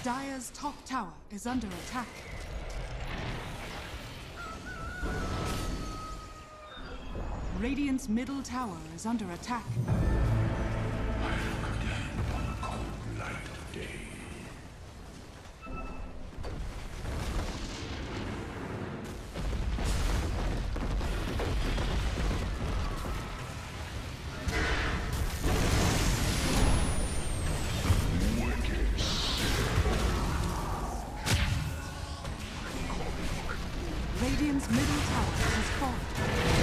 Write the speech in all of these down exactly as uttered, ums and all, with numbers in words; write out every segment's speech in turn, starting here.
Dire's top tower is under attack. Radiant's middle tower is under attack. I look again on the cold light of day. Radiant's middle tower has fallen.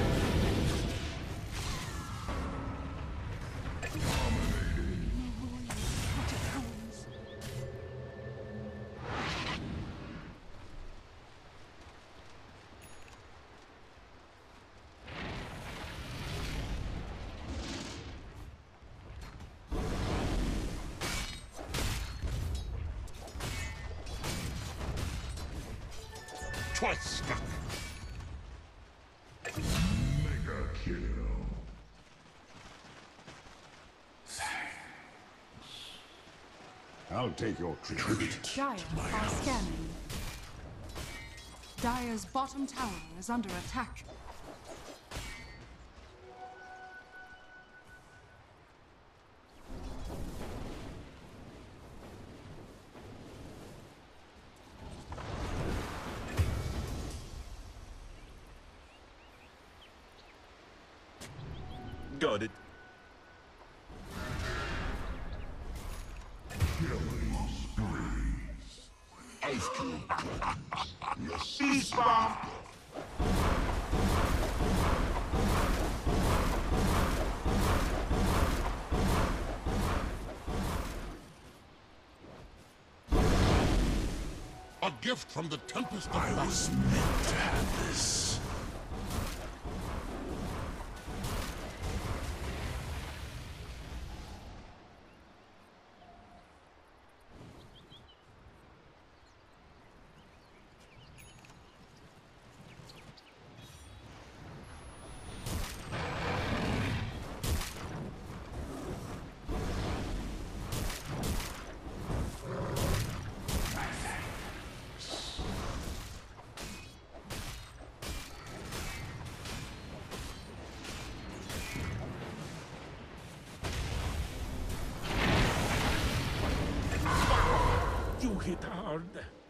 Twice stuck. Mega kill. Thanks. I'll take your tribute. Dire are scanning. Dire's bottom tower is under attack. Got it. Killing sprees. Ice cube. Your cease bomb. A gift from the Tempest of I was meant to have this. You hit hard.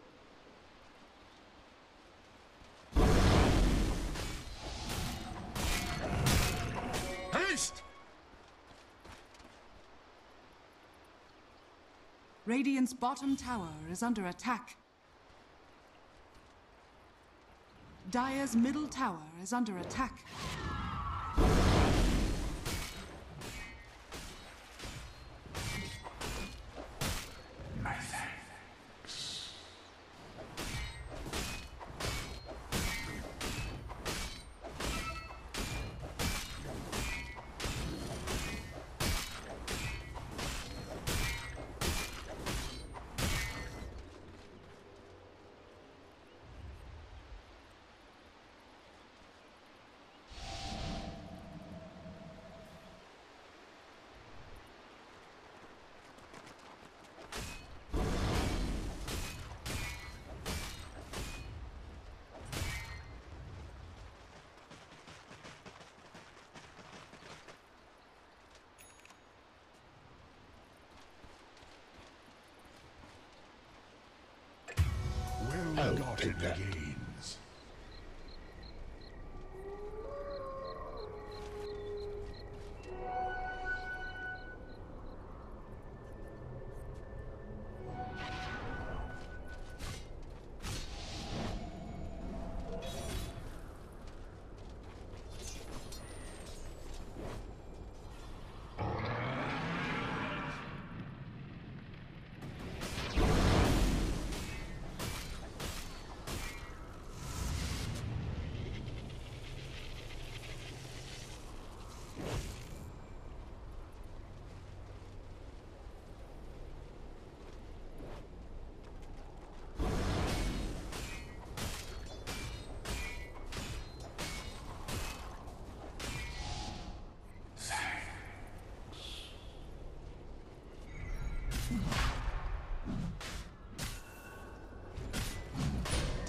Haste! Radiant's bottom tower is under attack. Dire's middle tower is under attack. Well got in the gains.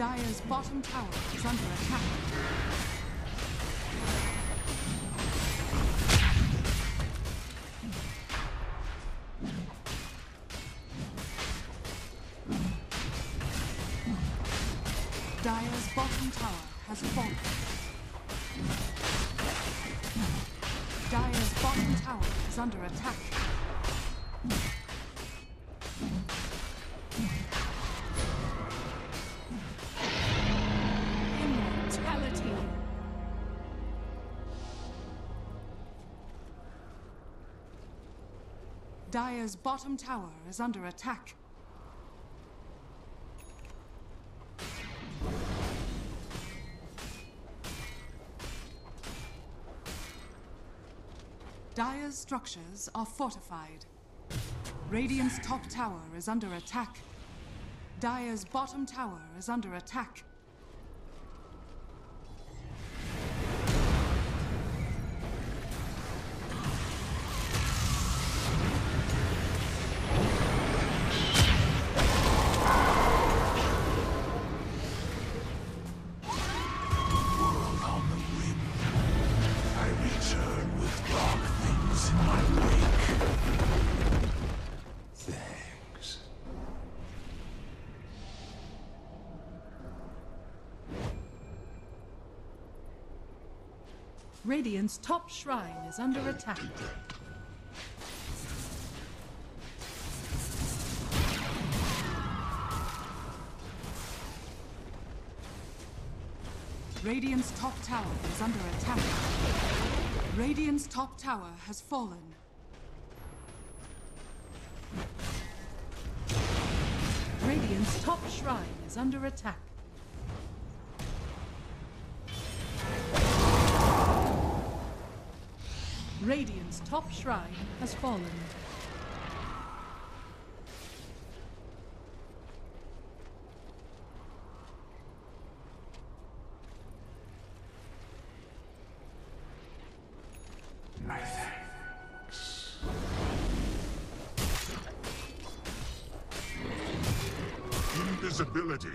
Dire's bottom tower is under attack. Dire's bottom tower has fallen. Dire's bottom tower is under attack. Immortality. Dire's bottom tower is under attack. Dire's structures are fortified. Radiant's top tower is under attack. Dire's bottom tower is under attack. Radiant's top shrine is under attack. Radiant's top tower is under attack. Radiant's top tower has fallen. Radiant's top shrine is under attack. Radiant's top shrine has fallen. My thanks. Invisibility.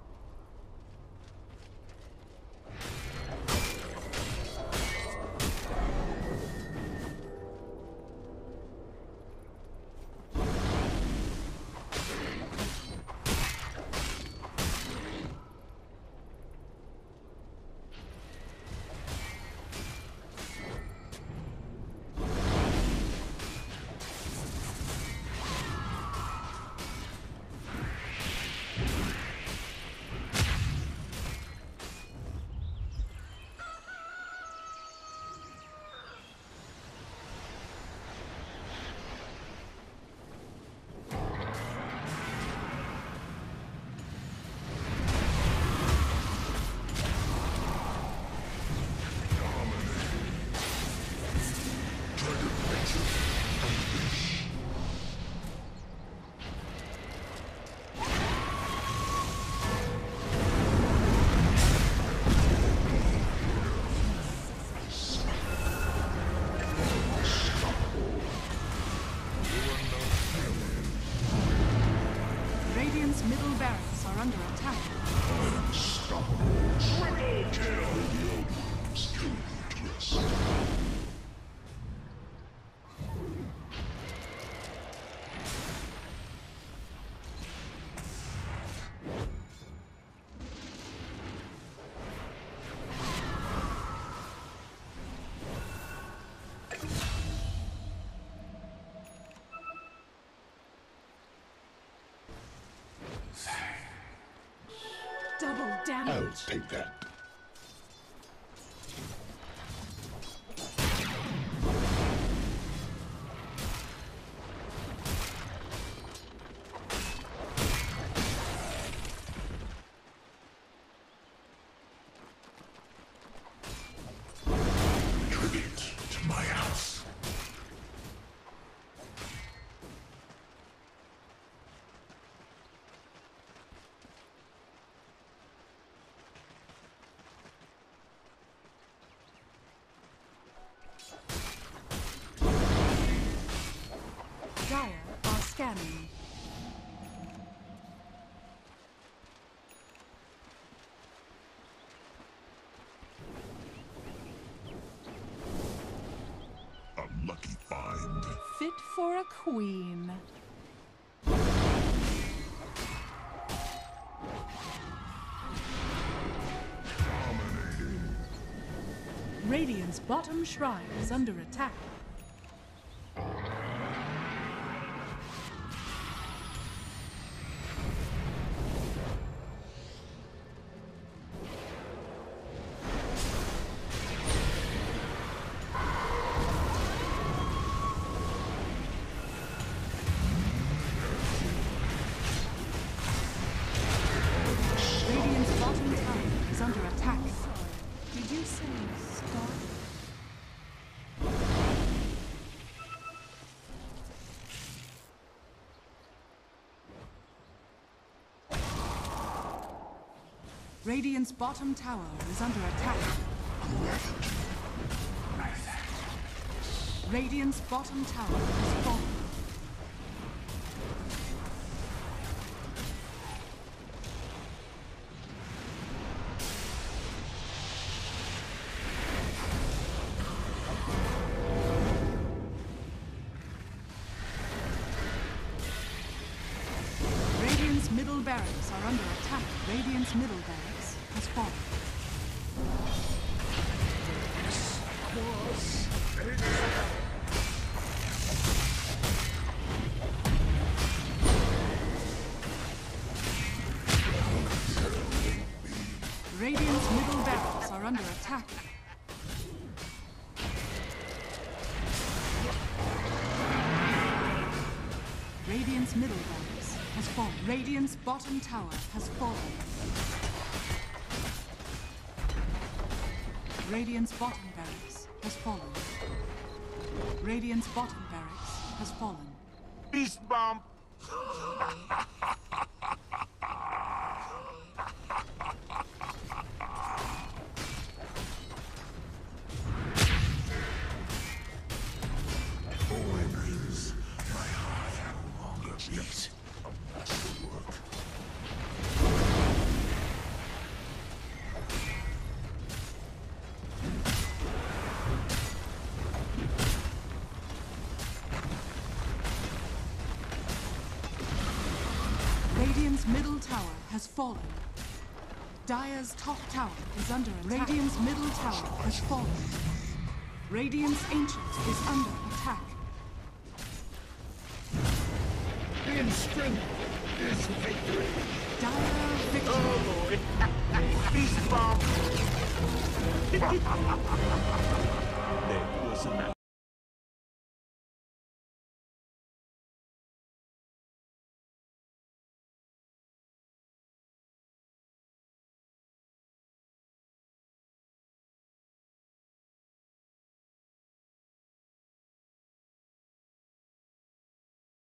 Radiant's middle barracks are under attack. Unstoppable. Triple kill. Skill twist. Double damage. I'll take that. Tribute to my house. Dire are scanning. fit for a queen. Radiant's bottom shrine is under attack. Radiant's bottom tower is under attack. Did you say stop? Radiant's bottom tower is under attack. Radiant's bottom tower is fallen. Radiant's middle barracks are under attack. Radiant's middle barracks has fallen. Radiant's middle barracks are under attack. Radiant's middle barracks has fallen. Radiant's bottom tower has fallen. Radiant's bottom barracks has fallen. Radiant's bottom barracks has fallen. Beast bomb! Omens, my heart no longer beats. Work. Radiant's middle tower has fallen. Dire's top tower is under attack. Radiant's middle tower has fallen. Radiant's ancient is under attack. In strength is victory. Dire victory. Oh boy! Beast bomb! There was a